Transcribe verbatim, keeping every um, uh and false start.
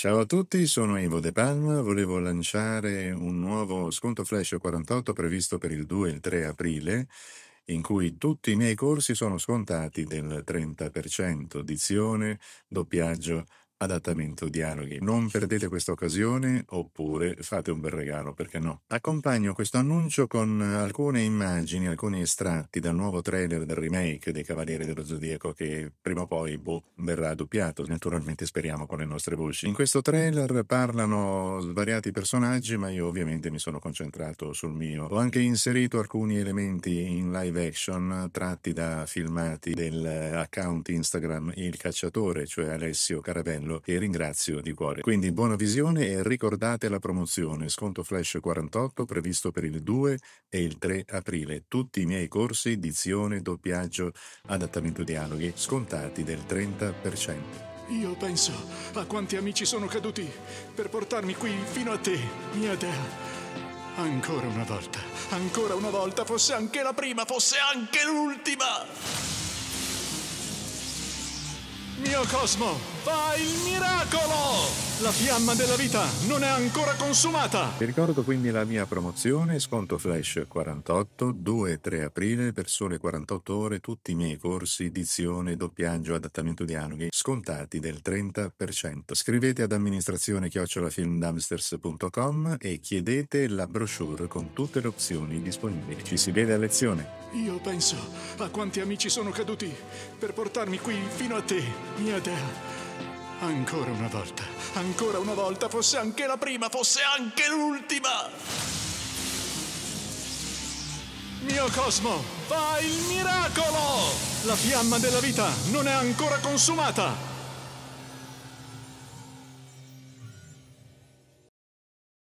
Ciao a tutti, sono Ivo De Palma. Volevo lanciare un nuovo sconto flash quarantotto previsto per il due e il tre aprile, in cui tutti i miei corsi sono scontati del trenta per cento, dizione, doppiaggio, adattamento, dialoghi. Non perdete questa occasione, oppure fate un bel regalo, perché no? Accompagno questo annuncio con alcune immagini, alcuni estratti dal nuovo trailer del remake dei Cavalieri dello Zodiaco, che prima o poi boh, verrà doppiato, naturalmente speriamo con le nostre voci. In questo trailer parlano svariati personaggi, ma io ovviamente mi sono concentrato sul mio. Ho anche inserito alcuni elementi in live action tratti da filmati dell'account Instagram Il Cacciatore, cioè Alessio Caravello, che ringrazio di cuore. Quindi buona visione e ricordate la promozione sconto flash quarantotto previsto per il due e il tre aprile. Tutti i miei corsi, dizione, doppiaggio, adattamento dialoghi, scontati del trenta per cento. Io penso a quanti amici sono caduti per portarmi qui fino a te, mia dea. Ancora una volta, ancora una volta, fosse anche la prima, fosse anche l'ultima. Mio Cosmo, fai il miracolo! La fiamma della vita non è ancora consumata! Vi ricordo quindi la mia promozione, sconto flash quarantotto, due e tre aprile, per sole quarantotto ore, tutti i miei corsi, dizione, doppiaggio, adattamento dialoghi, scontati del trenta per cento. Scrivete ad amministrazione chiocciola filmdumpsters punto com e chiedete la brochure con tutte le opzioni disponibili. Ci si vede a lezione. Io penso a quanti amici sono caduti per portarmi qui fino a te, mia dea. Ancora una volta, ancora una volta, fosse anche la prima, fosse anche l'ultima. Mio Cosmo, fai il miracolo! La fiamma della vita non è ancora consumata!